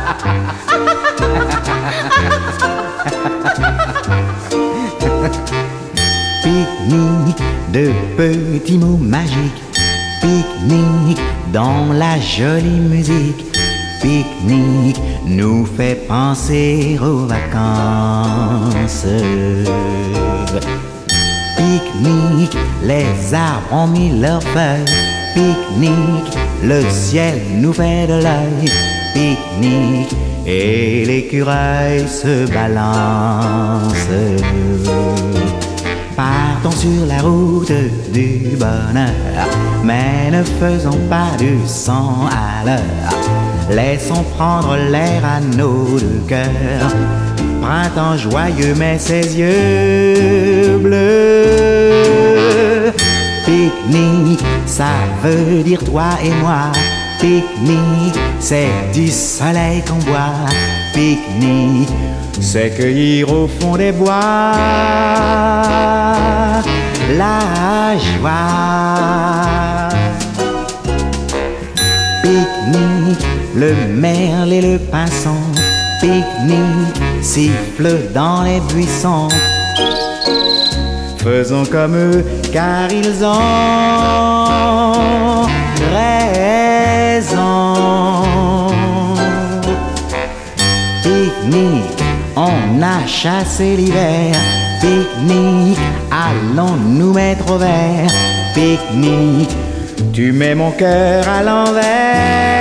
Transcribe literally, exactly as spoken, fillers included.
Pique-nique de petits mots magiques, pique-nique dans la jolie musique. Pique-nique nous fait penser aux vacances. Pique-nique, les arbres ont mis leurs feuilles. Pique-nique, le ciel nous fait de l'œil. Pique-nique, et l'écureuil se balance. Partons sur la route du bonheur, mais ne faisons pas du sang à l'heure. Laissons prendre l'air à nos deux cœurs. Printemps joyeux, mais ses yeux bleus. Pique-nique, ça veut dire toi et moi. Pique-nique, c'est du soleil qu'on boit. Pique-nique, c'est cueillir au fond des bois la joie. Pique-nique, le merle et le pinson. Pique-nique, siffle dans les buissons. Faisons comme eux, car ils ont raison. Pique-nique, on a chassé l'hiver. Pique-nique, allons nous mettre au vert. Pique-nique, tu mets mon cœur à l'envers.